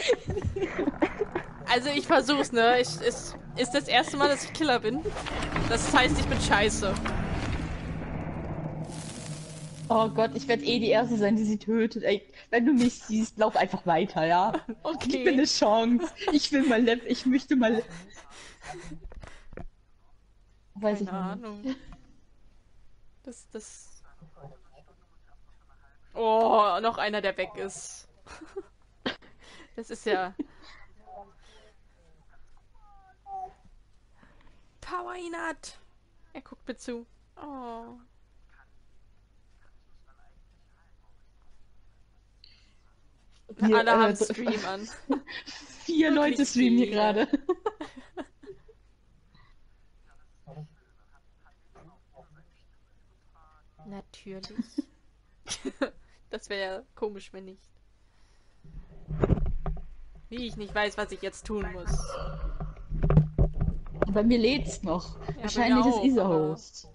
Also ich versuch's, ne? Ist das erste Mal, dass ich Killer bin. Das heißt, ich bin scheiße. Oh Gott, ich werde eh die Erste sein, die sie tötet. Ey, wenn du mich siehst, lauf einfach weiter, ja? Gib mir Okay. eine Chance. Ich will mal ich möchte mal. Weiß ich Keine noch nicht. Ahnung. Das. Oh, noch einer, der weg ist. Das ist ja. Power Inat. Er guckt mir zu. Oh. Wir, Alle haben Stream an. 4 Leute Wirklich streamen hier viele. gerade. Natürlich. Das wäre ja komisch, wenn nicht. Wie ich nicht weiß, was ich jetzt tun muss. Bei mir lädt's noch. Ja, Wahrscheinlich bei mir ist auch, Isa aber- Host.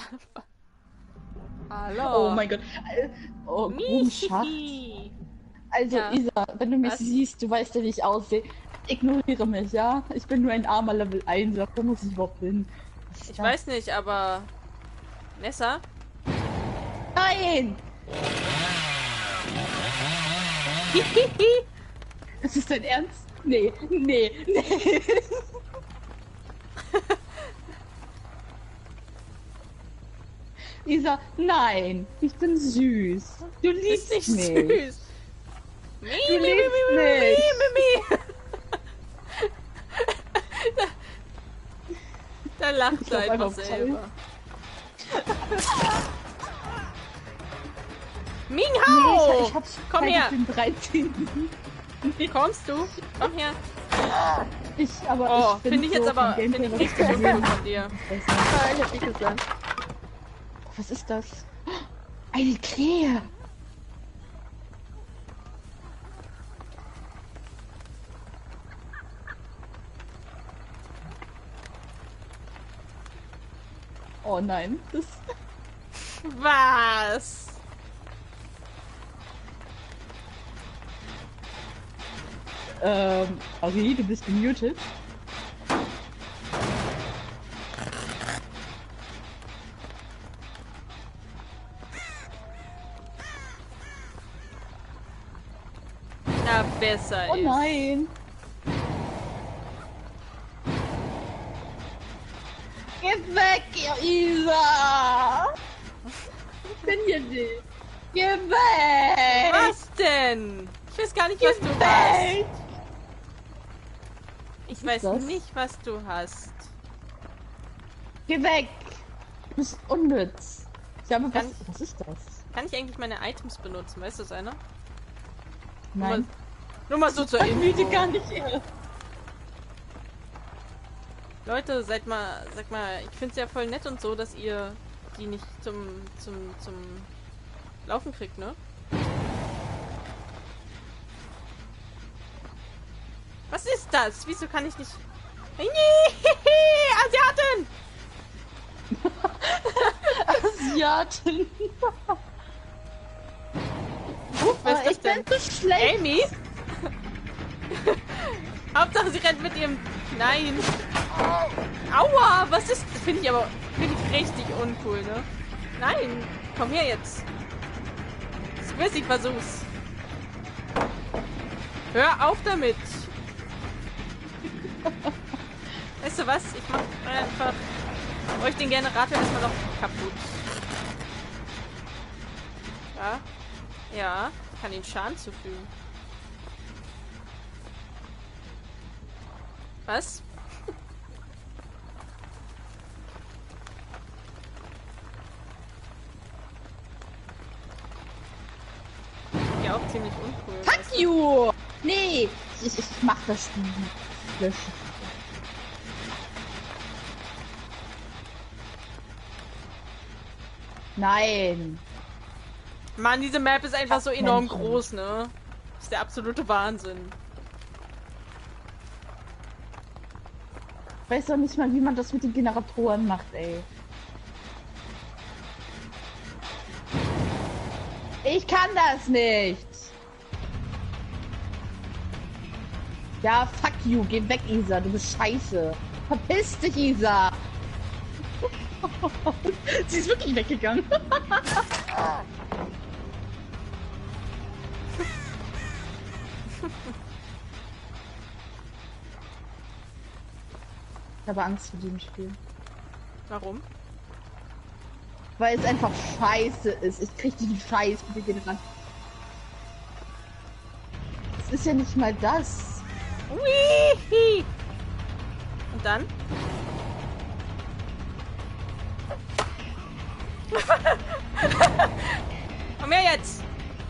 Hallo. Oh mein Gott. Oh, Grubenschacht. Mihihi. Also Ja. Isa, wenn du mich Was? siehst, du weißt ja, wie ich aussehe. Ignoriere mich, ja? Ich bin nur ein armer Level 1, wo muss ich überhaupt hin? Was ist Ich das? weiß nicht, aber... Nessa? Nein! Ist das dein Ernst? Nee, nee, nee. Isa, nein, ich bin süß. Du liebst Ist nicht mich. süß. Mi, Du mi, mi, liebst mi, mi, mich. mi, mi, mi. Da lacht Ich er lauf einfach einfach auf selber. Nee, Minghao! ich hab's Komm her! Den 13. Kommst du? Komm her. Aber Oh, finde ich jetzt aber vom finde ich Gameplay richtig uncool von dir. besser. Ah, ich hab dich gesagt. Was ist das? Eine Krähe! Oh nein, das. Was? Ari, du bist gemutet. Na, besser Oh ist. nein! Geh weg, ihr Isa! Ich bin hier nicht. Geh weg! Was denn? Ich weiß gar nicht, was Geh du weg! hast. Ich weiß das? nicht, was du hast. Geh weg! Du bist unnütz. Ich habe Kann was ist das? Kann ich eigentlich meine Items benutzen? Weißt du das einer? Nein. Nur mal so zur Ich müde Info. gar nicht her. Leute, sag mal, ich find's ja voll nett und so, dass ihr die nicht zum Laufen kriegt, ne? Was ist das? Wieso kann ich nicht... Asiaten! Asiaten. Was ist das Ich bin denn? so schlecht. Amy? Hauptsache sie rennt mit ihrem... Nein. Aua, was ist... Das finde ich richtig uncool, ne? Nein, komm her jetzt. Squiz, ich versuch's. Hör auf damit. Weißt du was? Ich mach einfach euch den Generator erstmal noch kaputt. Ja. Ja. Kann ihn Schaden zufügen. Was? Ja, auch ziemlich uncool. Fuck weißt du? you! Nee, ich mach das nicht. Löschen. Nein. Mann, diese Map ist einfach so enorm Menschen. groß, ne? Das ist der absolute Wahnsinn. Ich weiß doch nicht mal, wie man das mit den Generatoren macht, ey. Ich kann das nicht. Ja, fuck you. Geh weg, Isa. Du bist scheiße. Verpiss dich, Isa. Sie ist wirklich weggegangen. Ich habe Angst vor diesem Spiel. Warum? Weil es einfach scheiße ist. Ich krieg diesen Scheiß mit den ran. Es ist ja nicht mal das. Ui. Und dann? Komm her jetzt!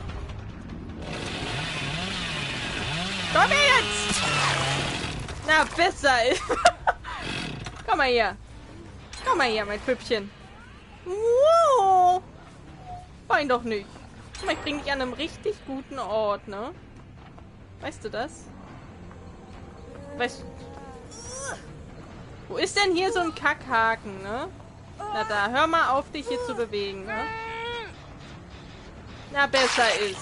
Komm her jetzt! Na, besser! Komm mal hier! Komm mal hier, mein Püppchen! Wow! Wein doch nicht! Guck mal, ich bring dich an einem richtig guten Ort, ne? Weißt du das? Weißt du... Wo ist denn hier so ein Kackhaken, ne? Na da, hör mal auf, dich hier zu bewegen, ne? Na, besser ist.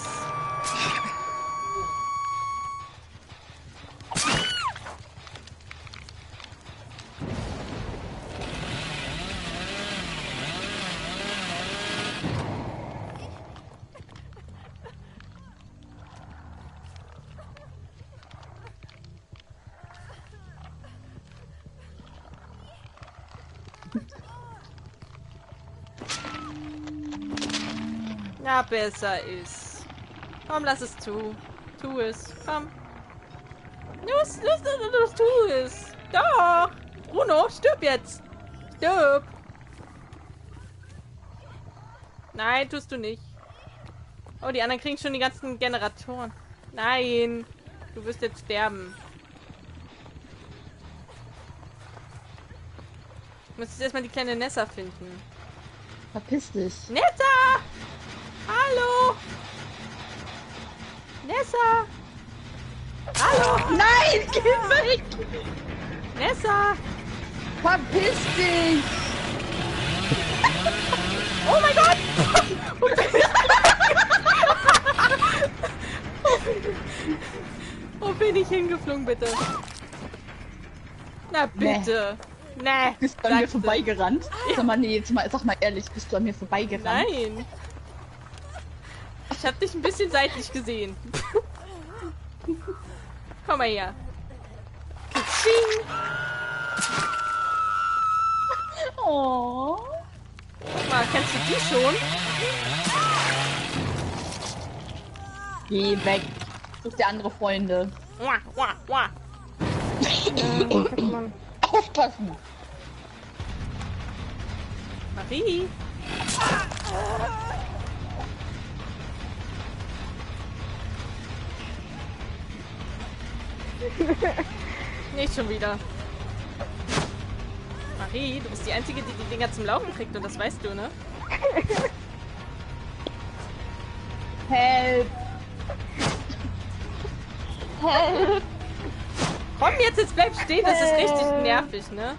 Na, besser ist. Komm, lass es zu. Tu es. Komm. Los, tu es. Doch. Bruno, stirb jetzt. Stirb. Nein, tust du nicht. Oh, die anderen kriegen schon die ganzen Generatoren. Nein. Du wirst jetzt sterben. Du musst jetzt erstmal die kleine Nessa finden. Verpiss dich. Nessa! Hallo! Nessa! Hallo! Nein, geh weg! Nessa! Verpiss dich! Oh mein Gott! Wo bin ich hingeflogen, bitte? Na bitte! Nee! Bist du an mir vorbeigerannt? Sag mal, nee, jetzt mal, sag mal ehrlich, bist du an mir vorbeigerannt? Nein! Ich hab dich ein bisschen seitlich gesehen. Komm mal her. Katsching. Oh. Guck mal, kennst du die schon? Geh weg. Such dir andere Freunde. Aufpassen. Marie. Nicht schon wieder. Marie, du bist die Einzige, die die Dinger zum Laufen kriegt und das weißt du, ne? Help. Help. Komm jetzt bleib stehen, das ist richtig nervig, ne?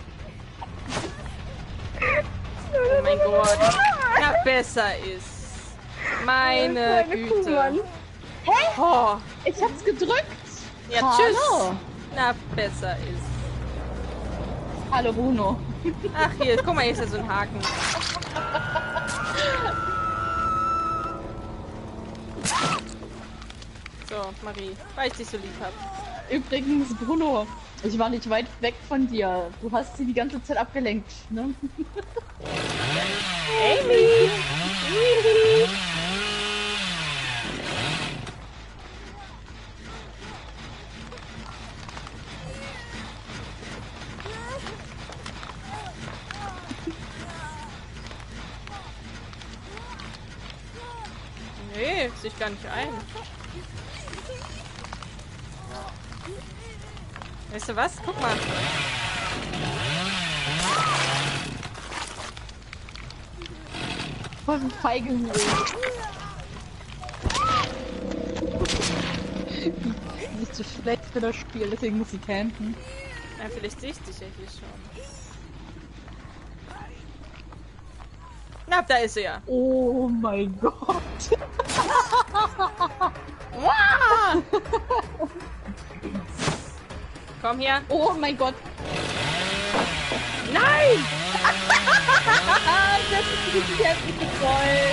Oh mein Gott. Na, besser ist. Meine Güte. Hä? Oh. Ich hab's gedrückt. Ja, Hallo. tschüss. Na, besser ist. Hallo, Bruno. Ach, hier, guck mal, hier ist ja so ein Haken. So, Marie, weil ich dich so lieb hab. Übrigens, Bruno, ich war nicht weit weg von dir. Du hast sie die ganze Zeit abgelenkt, ne? Amy! Nee, sehe ich gar nicht ein. Weißt du was? Guck mal. Voll ein Feigling. Die ist zu schlecht für das Spiel, deswegen muss sie campen. Ja, vielleicht sehe ich dich ja hier schon. Na, da ist sie ja. Oh mein Gott. Wow! Komm her. Oh mein Gott. Nein! Das ist richtig heftig gefreut.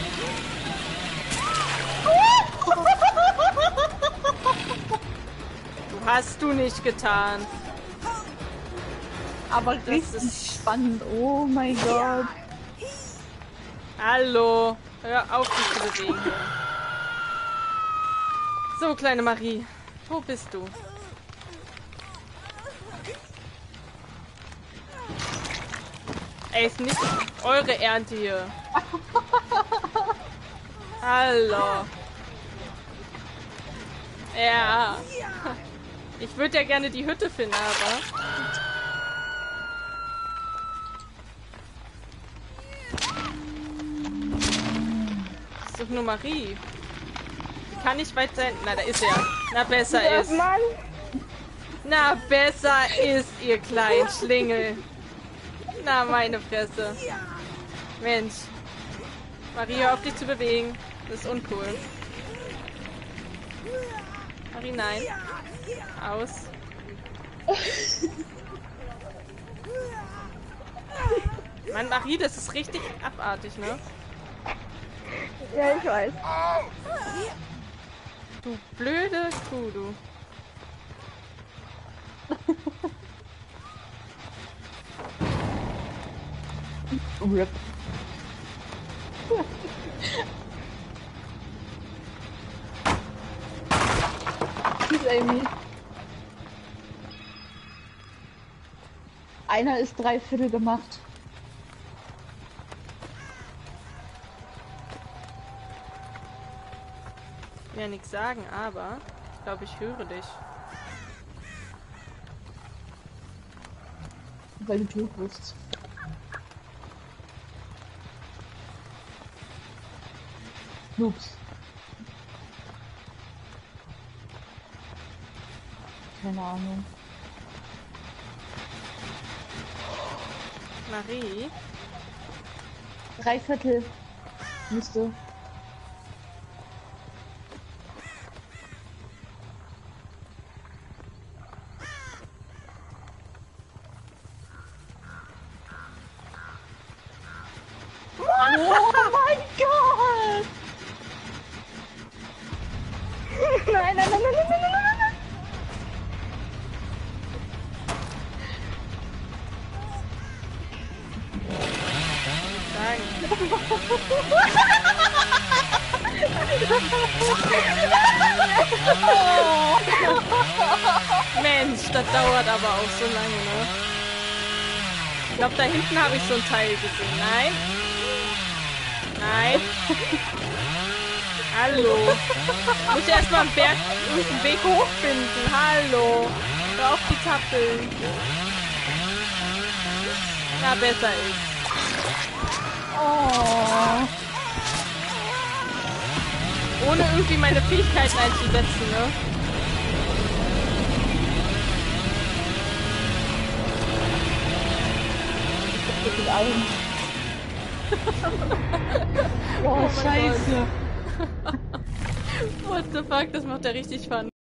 Hast du nicht getan. Aber Das richtig ist- spannend. Oh mein Gott. Hallo. Hör auf, dich zu bewegen. So, kleine Marie. Wo bist du? Ey, ist nicht eure Ernte hier. Hallo. Ja. Ich würde ja gerne die Hütte finden, aber... Ich suche nur Marie. Die kann nicht weit sein. Na, da ist er. Na, besser ist. Mann. Na, besser ist, ihr kleinen Schlingel. Na, meine Fresse. Mensch. Marie, hör auf dich zu bewegen. Das ist uncool. Marie, nein. Aus. Mann, Marie, das ist richtig abartig, ne? Ja, ich weiß. Du blöde Kuh, du. RIP. Tschüss, Amy. Einer ist 3/4 gemacht. Ich will ja nichts sagen, aber ich glaube, ich höre dich. Weil du tot bist. Ups. Keine Ahnung. Marie? 3/4 müsste. Oh mein Gott! Nein, nein, nein, nein, nein, nein, nein, nein, nein. Sagen. Mensch, das dauert aber auch so lange, ne? Ich glaube, da hinten habe ich so ein Teil gesehen. Nein. Nein. Hallo. Muss ich erstmal einen Weg hochfinden. Hallo. Hör auf die Tappeln. Na, besser ist. Oh. Ohne irgendwie meine Fähigkeiten einzusetzen, ne? Ich bin ein. Oh, mein scheiße. What the fuck, das macht ja richtig Fun.